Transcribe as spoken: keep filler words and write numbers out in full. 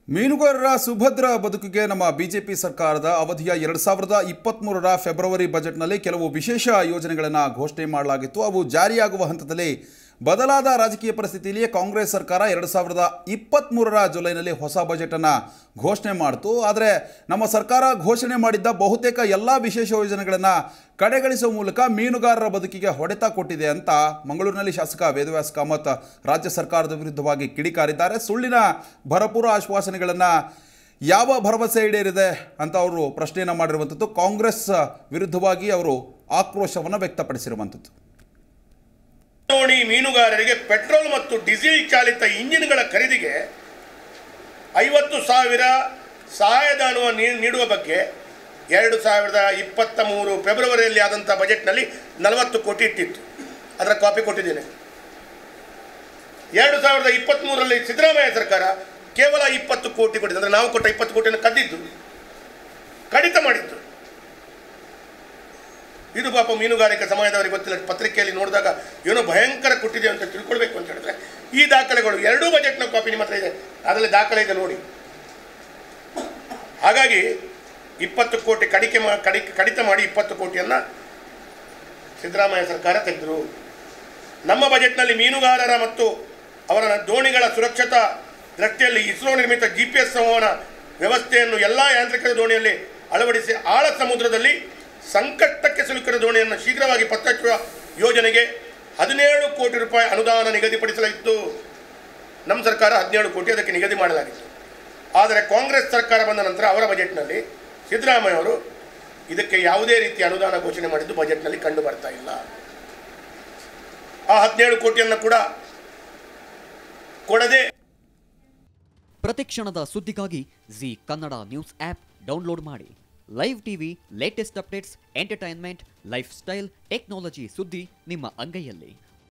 ಮೀನುಗಾರರ ಸುಭದ್ರ ಬದುಕಿಗೆ ನಮ್ಮ ಬಿಜೆಪಿ ಸರ್ಕಾರದ ಅವಧಿಯ ಎರಡು ಸಾವಿರದ ಇಪ್ಪತ್ತ್ಮೂರರ ಫೆಬ್ರವರಿ ಬಜೆಟ್ನಲ್ಲಿ ಕೆಲವು ವಿಶೇಷ ಯೋಜನೆಗಳನ್ನು ಘೋಷಣೆ ಮಾಡಲಾಗಿತ್ತು. ಅವು ಜಾರಿಯಾಗುವ ಹಂತದಲ್ಲಿ ಬದಲಾದ ರಾಜಕೀಯ ಪರಿಸ್ಥಿತಿಯಲ್ಲಿ ಕಾಂಗ್ರೆಸ್ ಸರ್ಕಾರ ಎರಡು ಸಾವಿರದ ಇಪ್ಪತ್ತ್ಮೂರರ ಜುಲೈನಲ್ಲಿ ಹೊಸ ಬಜೆಟನ್ನು ಘೋಷಣೆ ಮಾಡಿತು. ಆದರೆ ನಮ್ಮ ಸರ್ಕಾರ ಘೋಷಣೆ ಮಾಡಿದ್ದ ಬಹುತೇಕ ಎಲ್ಲ ವಿಶೇಷ ಯೋಜನೆಗಳನ್ನು ಕಡೆಗಣಿಸುವ ಮೂಲಕ ಮೀನುಗಾರರ ಬದುಕಿಗೆ ಹೊಡೆತ ಕೊಟ್ಟಿದೆ ಅಂತ ಮಂಗಳೂರಿನಲ್ಲಿ ಶಾಸಕ ವೇದವ್ಯಾಸ್ ಕಾಮತ್ ರಾಜ್ಯ ಸರ್ಕಾರದ ವಿರುದ್ಧವಾಗಿ ಕಿಡಿಕಾರಿದ್ದಾರೆ. ಸುಳ್ಳಿನ ಭರಪೂರ ಆಶ್ವಾಸನೆಗಳನ್ನು ಯಾವ ಭರವಸೆ ಈಡೇರಿದೆ ಅಂತ ಅವರು ಪ್ರಶ್ನೆಯನ್ನು ಮಾಡಿರುವಂಥದ್ದು. ಕಾಂಗ್ರೆಸ್ ವಿರುದ್ಧವಾಗಿ ಅವರು ಆಕ್ರೋಶವನ್ನು ವ್ಯಕ್ತಪಡಿಸಿರುವಂಥದ್ದು. ದೋಣಿ ಮೀನುಗಾರರಿಗೆ ಪೆಟ್ರೋಲ್ ಮತ್ತು ಡೀಸೆಲ್ ಚಾಲಿತ ಇಂಜಿನ್ಗಳ ಖರೀದಿಗೆ ಐವತ್ತು ಸಾವಿರ ಸಹಾಯಧನ ನೀಡುವ ಬಗ್ಗೆ ಎರಡು ಸಾವಿರದ ಇಪ್ಪತ್ತ ಮೂರು ಫೆಬ್ರವರಿಯಲ್ಲಿ ಆದಂಥ ಬಜೆಟ್ನಲ್ಲಿ ನಲವತ್ತು ಕೋಟಿ ಇಟ್ಟಿತ್ತು. ಅದರ ಕಾಪಿ ಕೊಟ್ಟಿದ್ದೇನೆ. ಎರಡು ಸಾವಿರದ ಇಪ್ಪತ್ತ್ಮೂರರಲ್ಲಿ ಸಿದ್ದರಾಮಯ್ಯ ಸರ್ಕಾರ ಕೇವಲ ಇಪ್ಪತ್ತು ಕೋಟಿ ಕೊಟ್ಟಿದೆ. ಅಂದರೆ ನಾವು ಕೊಟ್ಟ ಇಪ್ಪತ್ತು ಕೋಟಿಯನ್ನು ಕದ್ದಿದ್ದು, ಕಡಿತ ಮಾಡಿದ್ದು. ಇದು ಪಾಪ ಮೀನುಗಾರಿಕೆ ಸಮಾಜದವರಿಗೆ ಗೊತ್ತಿಲ್ಲ. ಪತ್ರಿಕೆಯಲ್ಲಿ ನೋಡಿದಾಗ ಏನೋ ಭಯಂಕರ ಕೊಟ್ಟಿದೆ ಅಂತ ತಿಳ್ಕೊಳ್ಬೇಕು ಅಂತ ಹೇಳಿದ್ರೆ ಈ ದಾಖಲೆಗಳು ಎರಡೂ ಬಜೆಟ್ನ ಕಾಪಿ ನಿಮ್ಮ ಹತ್ರ ಇದೆ, ಅದರಲ್ಲಿ ದಾಖಲೆ ಇದೆ ನೋಡಿ. ಹಾಗಾಗಿ ಇಪ್ಪತ್ತು ಕೋಟಿ ಕಡಿಕೆ ಮಾ ಕಡಿ ಕಡಿತ ಮಾಡಿ ಇಪ್ಪತ್ತು ಕೋಟಿಯನ್ನು ಸಿದ್ದರಾಮಯ್ಯ ಸರ್ಕಾರ ತೆಗೆದರು. ನಮ್ಮ ಬಜೆಟ್ನಲ್ಲಿ ಮೀನುಗಾರರ ಮತ್ತು ಅವರ ದೋಣಿಗಳ ಸುರಕ್ಷತಾ ದೃಷ್ಟಿಯಲ್ಲಿ ಇಸ್ರೋ ನಿರ್ಮಿತ ಜಿ ಪಿ ಎಸ್ ಸಂವಹನ ವ್ಯವಸ್ಥೆಯನ್ನು ಎಲ್ಲ ಯಾಂತ್ರಿಕ ದೋಣಿಯಲ್ಲಿ ಅಳವಡಿಸಿ ಆಳ ಸಮುದ್ರದಲ್ಲಿ ಸಂಕಷ್ಟಕ್ಕೆ ಸಿಲುಕಿದ ದೋಣಿಯನ್ನು ಶೀಘ್ರವಾಗಿ ಪತ್ತೆಹಚ್ಚುವ ಯೋಜನೆಗೆ ಹದಿನೇಳು ಕೋಟಿ ರೂಪಾಯಿ ಅನುದಾನ ನಿಗದಿಪಡಿಸಲಾಗಿತ್ತು. ನಮ್ಮ ಸರ್ಕಾರ ಹದಿನೇಳು ಕೋಟಿ ಅದಕ್ಕೆ ನಿಗದಿ ಮಾಡಲಾಗಿತ್ತು. ಆದರೆ ಕಾಂಗ್ರೆಸ್ ಸರ್ಕಾರ ಬಂದ ನಂತರ ಅವರ ಬಜೆಟ್ನಲ್ಲಿ ಸಿದ್ದರಾಮಯ್ಯ ಅವರು ಇದಕ್ಕೆ ಯಾವುದೇ ರೀತಿಯ ಅನುದಾನ ಘೋಷಣೆ ಮಾಡಿದ್ದು ಬಜೆಟ್ನಲ್ಲಿ ಕಂಡು ಬರ್ತಾ ಇಲ್ಲ. ಆ ಹದಿನೇಳು ಕೋಟಿಯನ್ನು ಕೂಡ ಕೊಡದೆ ಪ್ರತಿಕ್ಷಣದ ಸುದ್ದಿಗಾಗಿ Zee Kannada news app download ಮಾಡಿ. Live TV, latest updates, entertainment, lifestyle, technology ಸುದ್ದಿ ನಿಮ್ಮ ಅಂಗೈಯಲ್ಲಿ.